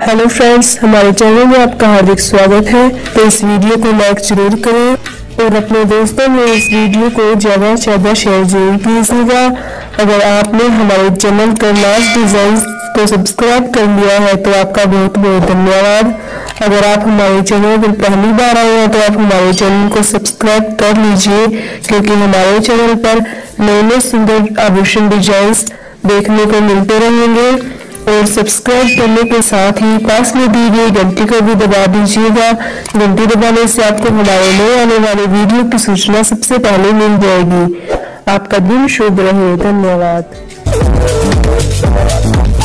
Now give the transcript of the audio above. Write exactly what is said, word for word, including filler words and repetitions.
Hello friends, हमारे channel में आपका हार्दिक स्वागत है। तो इस वीडियो को लाइक जरूर करें और अपने दोस्तों में इस वीडियो को ज़्यादा से ज़्यादा शेयर जरूर कीजिएगा। अगर आपने हमारे चैनल कर्नाज डिज़ाइन को सब्सक्राइब कर लिया है तो आपका बहुत बहुत धन्यवाद। अगर आप हमारे चैनल पर पहली बार आए हैं तो आप हमारे चैनल को सब्सक्राइब कर लीजिए, क्योंकि हमारे चैनल पर नए नए सुंदर आभूषण डिजाइन देखने को मिलते रहेंगे। और सब्सक्राइब करने के साथ ही पास में दी गई घंटी को भी दबा दीजिएगा। घंटी दबाने से आपको हमारे नए आने वाले वीडियो की सूचना सबसे पहले मिल जाएगी। आपका दिन शुभ रहे। धन्यवाद।